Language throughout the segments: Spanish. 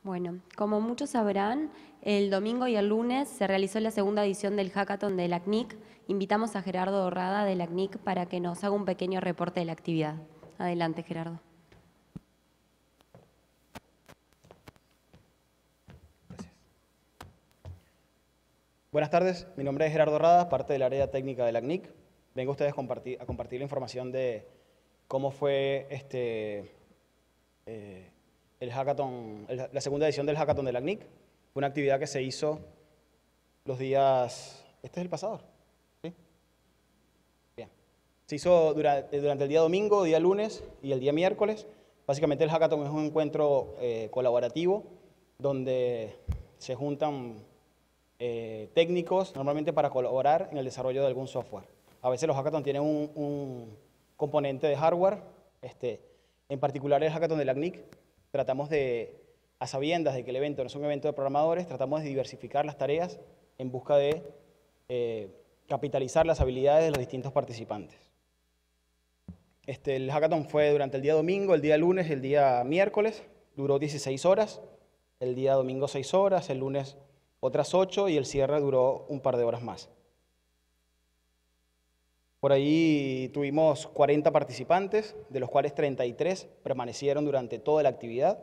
Bueno, como muchos sabrán, el domingo y el lunes se realizó la segunda edición del hackathon de la CNIC. Invitamos a Gerardo Dorrada de la CNIC para que nos haga un pequeño reporte de la actividad. Adelante, Gerardo. Gracias. Buenas tardes, mi nombre es Gerardo Dorrada, parte del área técnica de la CNIC. Vengo a ustedes a compartir la información de cómo fue el hackathon, la segunda edición del hackathon de la CNIC. Fue una actividad que se hizo los días... ¿Este es el pasador? ¿Sí? Bien. Se hizo durante el día domingo, día lunes y el día miércoles. Básicamente el hackathon es un encuentro colaborativo donde se juntan técnicos normalmente para colaborar en el desarrollo de algún software. A veces los hackathons tienen un componente de hardware. En particular el hackathon de la CNIC tratamos de, a sabiendas de que el evento no es un evento de programadores, tratamos de diversificar las tareas en busca de capitalizar las habilidades de los distintos participantes. El hackathon fue durante el día domingo, el día lunes y el día miércoles. Duró 16 horas, el día domingo 6 horas, el lunes otras 8 y el cierre duró un par de horas más. Por ahí tuvimos 40 participantes, de los cuales 33 permanecieron durante toda la actividad.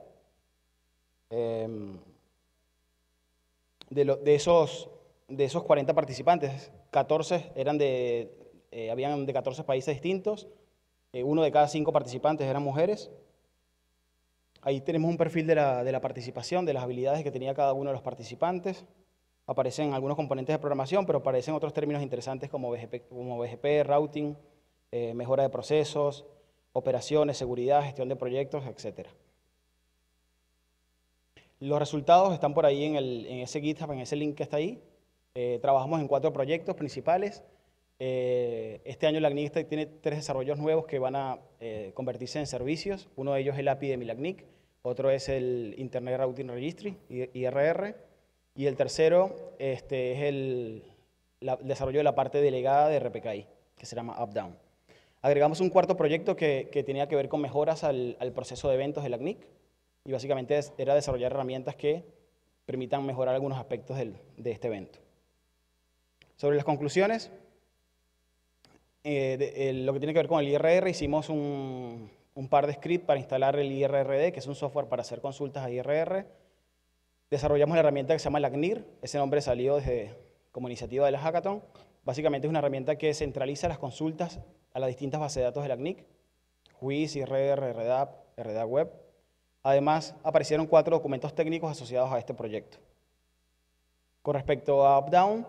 De esos 40 participantes, 14 habían de 14 países distintos. Uno de cada 5 participantes eran mujeres. Ahí tenemos un perfil de la participación, de las habilidades que tenía cada uno de los participantes. Aparecen algunos componentes de programación, pero aparecen otros términos interesantes como BGP, routing, mejora de procesos, operaciones, seguridad, gestión de proyectos, etc. Los resultados están por ahí en ese GitHub, en ese link que está ahí. Trabajamos en 4 proyectos principales. Este año la CNIC tiene 3 desarrollos nuevos que van a convertirse en servicios. Uno de ellos es el API de la CNIC, otro es el Internet Routing Registry, IRR, y el tercero es el desarrollo de la parte delegada de RPKI, que se llama UpDown. Agregamos un cuarto proyecto que tenía que ver con mejoras al proceso de eventos de la CNIC, y básicamente era desarrollar herramientas que permitan mejorar algunos aspectos de este evento. Sobre las conclusiones, lo que tiene que ver con el IRR, hicimos un par de scripts para instalar el IRRD, que es un software para hacer consultas a IRR. Desarrollamos la herramienta que se llama la CNIR, ese nombre salió como iniciativa de la Hackathon. Básicamente es una herramienta que centraliza las consultas a las distintas bases de datos de la CNIC, WIS, IRR, RDAP, RDAP Web. Además, aparecieron 4 documentos técnicos asociados a este proyecto. Con respecto a UpDown,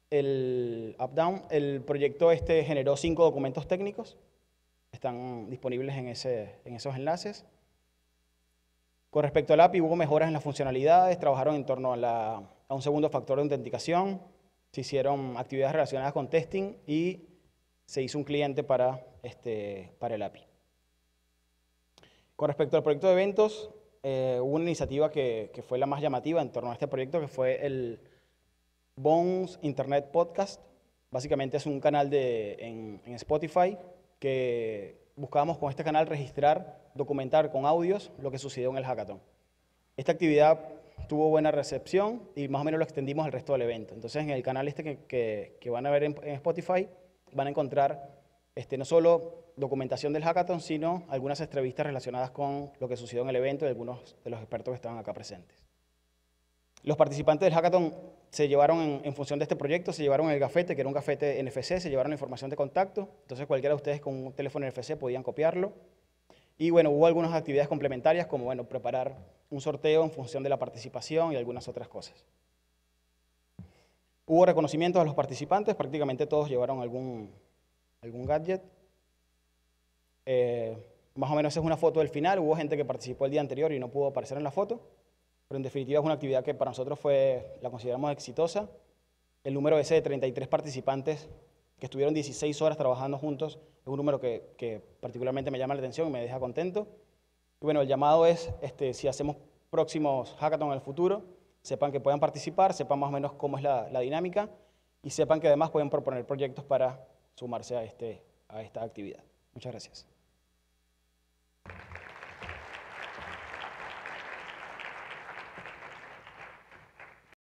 el proyecto generó 5 documentos técnicos, están disponibles en esos enlaces. Con respecto al API, hubo mejoras en las funcionalidades, trabajaron en torno a un segundo factor de autenticación, se hicieron actividades relacionadas con testing y se hizo un cliente para el API. Con respecto al proyecto de eventos, hubo una iniciativa que fue la más llamativa en torno a este proyecto, que fue el Bones Internet Podcast. Básicamente es un canal en Spotify que buscábamos con este canal documentar con audios lo que sucedió en el hackathon. Esta actividad tuvo buena recepción y más o menos lo extendimos al resto del evento. Entonces en el canal que van a ver en Spotify van a encontrar no solo documentación del hackathon, sino algunas entrevistas relacionadas con lo que sucedió en el evento y algunos de los expertos que estaban acá presentes. Los participantes del hackathon se llevaron, en función de este proyecto, se llevaron el gafete, que era un gafete NFC, se llevaron la información de contacto, entonces cualquiera de ustedes con un teléfono NFC podían copiarlo. Y bueno, hubo algunas actividades complementarias, como bueno, preparar un sorteo en función de la participación y algunas otras cosas. Hubo reconocimientos a los participantes, prácticamente todos llevaron algún gadget. Más o menos esa es una foto del final, hubo gente que participó el día anterior y no pudo aparecer en la foto. Pero en definitiva es una actividad que para nosotros la consideramos exitosa. El número ese de 33 participantes que estuvieron 16 horas trabajando juntos es un número que particularmente me llama la atención y me deja contento. Y bueno, el llamado es, si hacemos próximos hackathon en el futuro, sepan que puedan participar, sepan más o menos cómo es la dinámica y sepan que además pueden proponer proyectos para sumarse a esta actividad. Muchas gracias.